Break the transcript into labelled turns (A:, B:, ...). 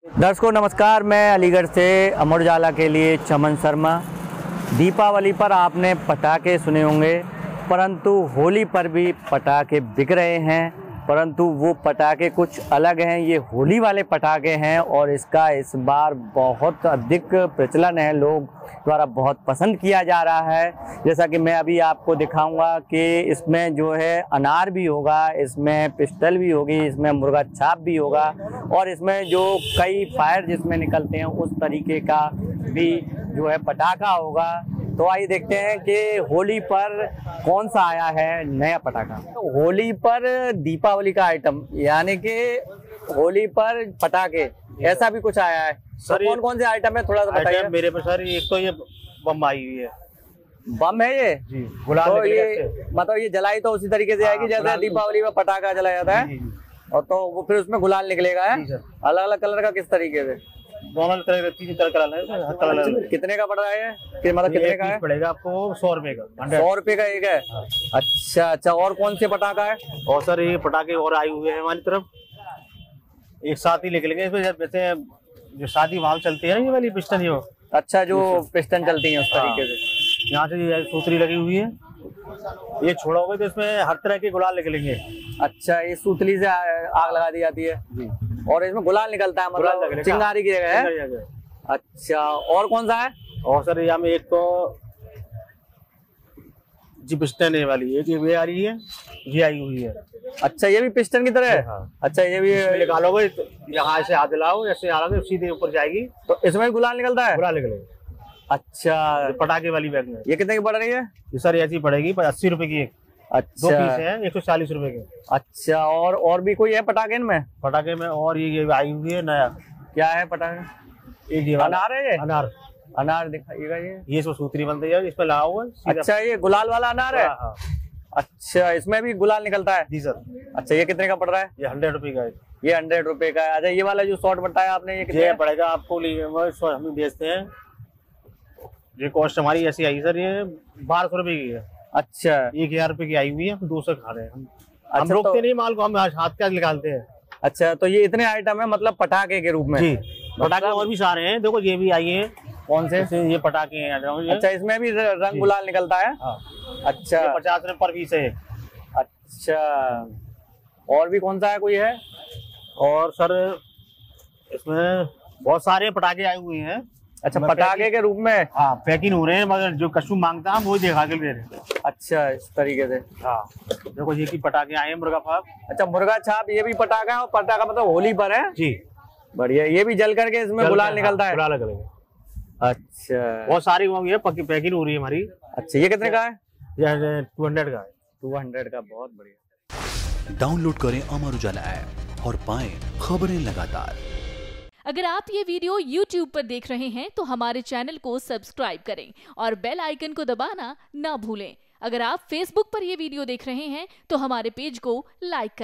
A: दर्शकों नमस्कार, मैं अलीगढ़ से अमर उजाला के लिए चमन शर्मा। दीपावली पर आपने पटाखे सुने होंगे, परंतु होली पर भी पटाखे बिक रहे हैं, परंतु वो पटाखे कुछ अलग हैं। ये होली वाले पटाखे हैं और इसका इस बार बहुत अधिक प्रचलन है, लोग द्वारा बहुत पसंद किया जा रहा है। जैसा कि मैं अभी आपको दिखाऊंगा कि इसमें जो है अनार भी होगा, इसमें पिस्टल भी होगी, इसमें मुर्गा छाप भी होगा और इसमें जो कई फायर जिसमें निकलते हैं उस तरीके का भी जो है पटाखा होगा। तो आइए देखते हैं कि होली पर कौन सा आया है नया पटाखा। तो होली पर दीपावली का आइटम यानी कि होली पर पटाखे ऐसा भी कुछ आया है सर। तो कौन कौन से आइटम है थोड़ा सा बताइए।
B: मेरे पे सर एक तो ये बम आई हुई है।
A: बम है ये जी, गुलाल। तो ये मतलब ये जलाई तो उसी तरीके से आएगी जैसे दीपावली में पटाखा जलाया जाता है और तो वो फिर उसमें गुलाल निकलेगा है अलग अलग कलर का। किस तरीके से?
B: दोनों तरह तीन तरह कलर।
A: कितने का पड़ रहा है कि मतलब कितने का है?
B: पड़ेगा आपको 100 रुपए का।
A: 100 रुपए का एक है। अच्छा। और कौन से पटाखा है?
B: और सर ये पटाखे और आए हुए हैं हमारी तरफ, एक साथ ही निकलेंगे। इसमें जैसे जो शादी वहां चलती है ना, ये वाली पिस्टन जो।
A: अच्छा, जो पिस्टन चलती है उस तरीके से।
B: यहाँ से सूतरी लगी हुई है, ये छोड़ा होगा तो इसमें हर तरह के गुलाल निकलेंगे।
A: अच्छा, ये सूतली से आग लगा दी जाती है जी। और इसमें गुलाल निकलता है, मतलब चिंगारी की जगह है। अच्छा, और कौन सा है?
B: और सर यहाँ में एक तो जी पिस्टन है वाली, एक ये आ रही है, ये आई हुई है।
A: अच्छा, ये भी पिस्टन की तरह है। हाँ। अच्छा, ये भी
B: निकालोगे यहाँ से हाथ दिलाओ, ऐसे आगे सीधे ऊपर जाएगी
A: तो इसमें गुलाल निकलता है।
B: गुलाल निकलेगा।
A: अच्छा,
B: पटाखे वाली बैग में ये
A: कितने की पड़ रही है?
B: ये सर ऐसी पड़ेगी 80 रुपए की एक।
A: अच्छा,
B: 2 पीस है 140 रुपए के।
A: अच्छा, और भी कोई है पटाखे में?
B: पटाखे में और ये आई हुई है नया।
A: क्या है पटाखे?
B: एक ये
A: अनार है। ये अनार दिखाइएगा। ये
B: इसमें सूतरी बनती है, इसमें लगा हुआ है।
A: अच्छा, ये गुलाल वाला अनार है।
B: हाँ।
A: अच्छा, इसमें भी गुलाल निकलता है
B: जी सर।
A: अच्छा, ये कितने का पड़ रहा है?
B: ये 100 रुपए का है।
A: ये 100 रुपए का है। अच्छा, ये वाला जो शॉर्ट बताया आपने, ये कितने
B: पड़ेगा आपको? हम बेचते हैं, ये कॉस्ट हमारी ऐसी आई सर, ये 1200 रुपए की है। अच्छा, 1000 रुपए की आई हुई है, हम 200 खा रहे हैं हम। अच्छा, हम रोकते नहीं माल को, हम हाथ क्या निकालते हैं।
A: अच्छा, तो ये इतने आइटम है मतलब पटाखे के रूप में जी।
B: पटाखे और भी सारे हैं, देखो ये भी आई है। कौन से? ये पटाखे हैं।
A: अच्छा, इसमें भी रंग गुलाल निकलता है। हाँ। अच्छा,
B: 50 रुपए पर पीस है।
A: अच्छा, और भी कौन सा है, कोई है?
B: और सर इसमें बहुत सारे पटाखे आए हुए हैं।
A: अच्छा, पटाखे के रूप में।
B: हाँ, पैकिंग हो रहे हैं, मगर जो कस्टमर मांगता है वो दिखा के दे रहे हैं।
A: अच्छा, इस तरीके से।
B: हाँ, देखो ये की पटाखे आए हैं, मुर्गा छाप।
A: अच्छा, मुर्गा छाप, ये भी पटाखा है। और पटाखा मतलब होली पर है जी। बढ़िया। ये भी जल करके इसमें गुलाल निकलता है।
B: गुलाल निकलेगा।
A: अच्छा,
B: बहुत सारी है, पक्की पैकिंग हो रही है हमारी।
A: अच्छा, ये कितने का है?
B: ये 200 का है।
A: 200 का, बहुत बढ़िया।
C: डाउनलोड करें अमर उजाला ऐप और पाएं खबरें लगातार।
D: अगर आप ये वीडियो YouTube पर देख रहे हैं तो हमारे चैनल को सब्सक्राइब करें और बेल आइकन को दबाना ना भूलें। अगर आप Facebook पर ये वीडियो देख रहे हैं तो हमारे पेज को लाइक करें।